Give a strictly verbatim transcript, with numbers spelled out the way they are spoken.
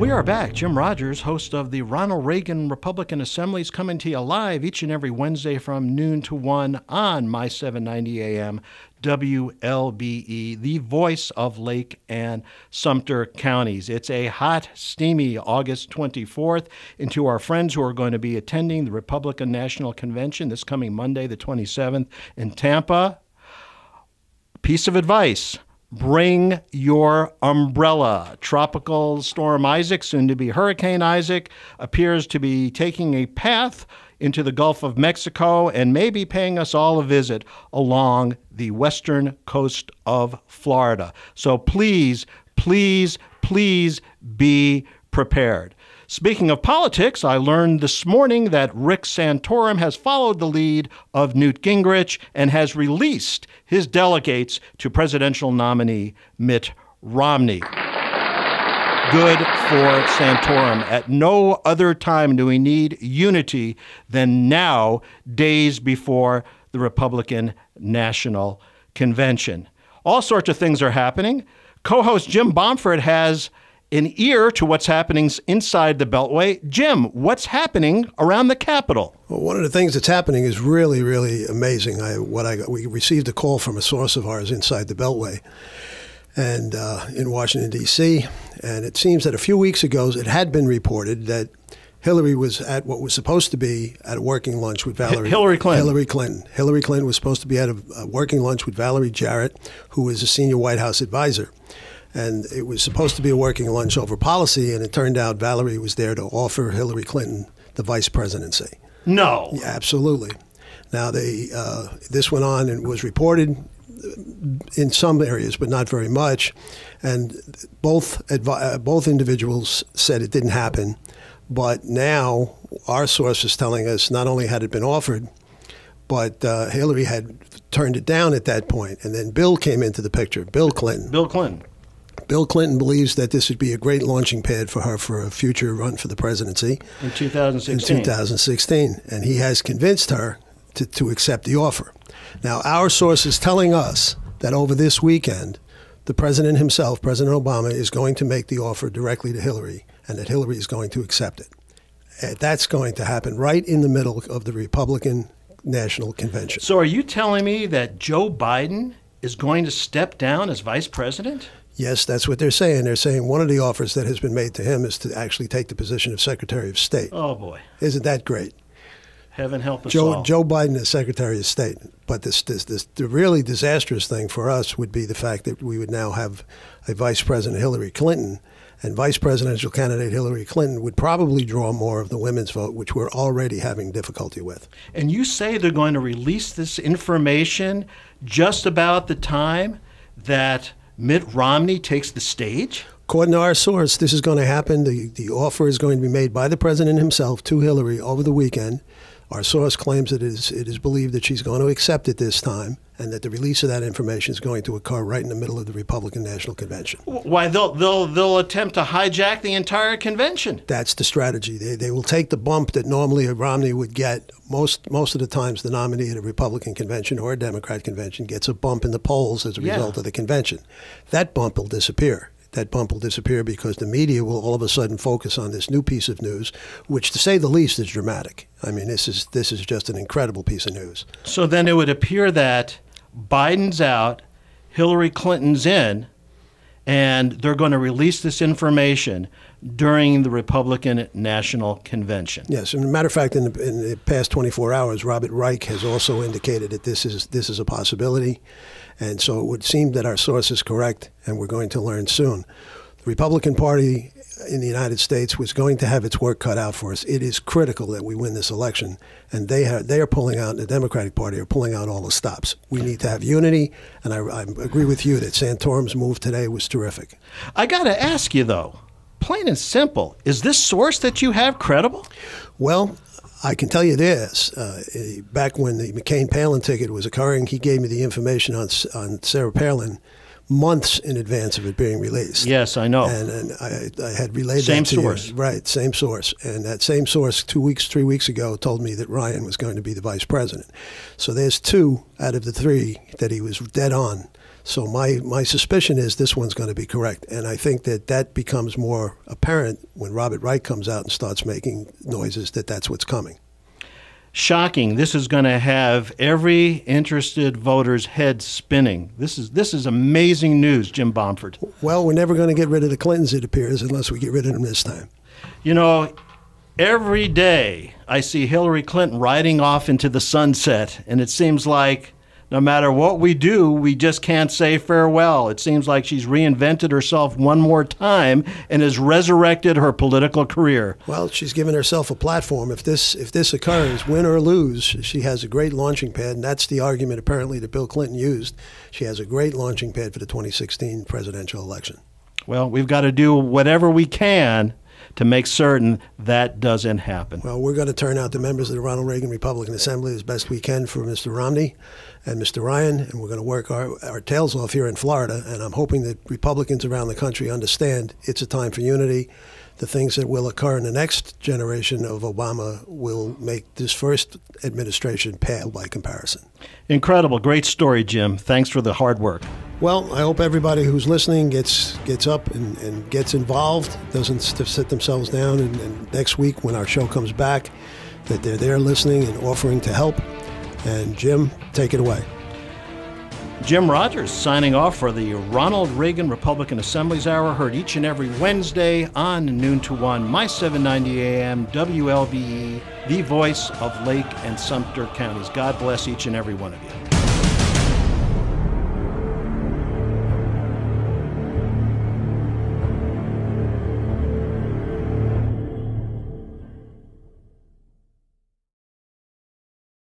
We are back. Jim Rogers, host of the Ronald Reagan Republican Assemblies, coming to you live each and every Wednesday from noon to one on my seven ninety A M W L B E, the voice of Lake and Sumter counties. It's a hot, steamy August twenty-fourth. And to our friends who are going to be attending the Republican National Convention this coming Monday, the twenty-seventh, in Tampa, piece of advice: bring your umbrella. Tropical Storm Isaac, soon to be Hurricane Isaac, appears to be taking a path into the Gulf of Mexico and may be paying us all a visit along the western coast of Florida. So please, please, please be prepared. Speaking of politics, I learned this morning that Rick Santorum has followed the lead of Newt Gingrich and has released his delegates to presidential nominee Mitt Romney. Good for Santorum. At no other time do we need unity than now, days before the Republican National Convention. All sorts of things are happening. Co-host Jim Bomford has an ear to what's happening inside the Beltway. Jim, what's happening around the Capitol? Well, one of the things that's happening is really, really amazing. I, what I got, we received a call from a source of ours inside the Beltway and uh, in Washington, D C, and it seems that a few weeks ago it had been reported that Hillary was at what was supposed to be at a working lunch with Valerie. Hillary Clinton. Hillary Clinton. Hillary Clinton was supposed to be at a, a working lunch with Valerie Jarrett, who is a senior White House advisor. And it was supposed to be a working lunch over policy, and it turned out Valerie was there to offer Hillary Clinton the vice presidency. No. Yeah, absolutely. Now, they uh, this went on and was reported in some areas, but not very much. And both advi- both individuals said it didn't happen. But now our source is telling us not only had it been offered, but uh, Hillary had turned it down at that point. And then Bill came into the picture, Bill Clinton. Bill Clinton. Bill Clinton believes that this would be a great launching pad for her for a future run for the presidency. In two thousand sixteen. In two thousand sixteen. And he has convinced her to, to accept the offer. Now, our source is telling us that over this weekend, the president himself, President Obama, is going to make the offer directly to Hillary, and that Hillary is going to accept it. And that's going to happen right in the middle of the Republican National Convention. So are you telling me that Joe Biden is going to step down as vice president? Yes, that's what they're saying. They're saying one of the offers that has been made to him is to actually take the position of Secretary of State. Oh, boy. Isn't that great? Heaven help us Joe, all. Joe Biden is Secretary of State. But this, this, this, the really disastrous thing for us would be the fact that we would now have a Vice President Hillary Clinton, and Vice Presidential candidate Hillary Clinton would probably draw more of the women's vote, which we're already having difficulty with. And you say they're going to release this information just about the time that Mitt Romney takes the stage? According to our source, this is going to happen. The, the offer is going to be made by the president himself to Hillary over the weekend. Our source claims that it is, it is believed that she's going to accept it this time, and that the release of that information is going to occur right in the middle of the Republican National Convention. Why, they'll they'll they'll attempt to hijack the entire convention. That's the strategy. They they will take the bump that normally a Romney would get. Most most of the times, the nominee at a Republican convention or a Democrat convention gets a bump in the polls as a Yeah. result of the convention. That bump will disappear. That bump will disappear because the media will all of a sudden focus on this new piece of news, which, to say the least, is dramatic. I mean, this is this is just an incredible piece of news. So then it would appear that Biden's out, Hillary Clinton's in, and they're going to release this information during the Republican National Convention. Yes, and as a matter of fact, in the, in the past twenty-four hours, Robert Reich has also indicated that this is this is a possibility. And so it would seem that our source is correct, and we're going to learn soon. The Republican Party in the United States was going to have its work cut out for us. It is critical that we win this election, and they are, they are pulling out, the Democratic Party are pulling out all the stops. We need to have unity, and I, I agree with you that Santorum's move today was terrific. I got to ask you, though, plain and simple, is this source that you have credible? Well, I can tell you this. Uh, back when the McCain-Palin ticket was occurring, he gave me the information on on Sarah Palin months in advance of it being released. Yes, I know. And, and I, I had relayed same that to source. you. Right, same source. And that same source two weeks, three weeks ago told me that Ryan was going to be the vice president. So there's two out of the three that he was dead on So my, my suspicion is this one's going to be correct. And I think that that becomes more apparent when Robert Reich comes out and starts making noises that that's what's coming. Shocking. This is going to have every interested voter's head spinning. This is this is amazing news, Jim Bomford. Well, we're never going to get rid of the Clintons, it appears, unless we get rid of them this time. You know, every day I see Hillary Clinton riding off into the sunset, and it seems like no matter what we do, we just can't say farewell. It seems like she's reinvented herself one more time and has resurrected her political career. Well, she's given herself a platform. If this if this occurs, win or lose, she has a great launching pad, and that's the argument apparently that Bill Clinton used. She has a great launching pad for the twenty sixteen presidential election. Well, we've got to do whatever we can to make certain that doesn't happen. Well, we're going to turn out the members of the Ronald Reagan Republican Assembly as best we can for Mister Romney and Mister Ryan, and we're going to work our, our tails off here in Florida, and I'm hoping that Republicans around the country understand it's a time for unity. The things that will occur in the next generation of Obama will make this first administration pale by comparison. Incredible. Great story, Jim. Thanks for the hard work. Well, I hope everybody who's listening gets gets up and, and gets involved, doesn't sit themselves down, and, and next week when our show comes back, that they're there listening and offering to help. And Jim, take it away. Jim Rogers signing off for the Ronald Reagan Republican Assemblies Hour, heard each and every Wednesday on noon to one, my seven ninety A M, W L B E, the voice of Lake and Sumter counties. God bless each and every one of you.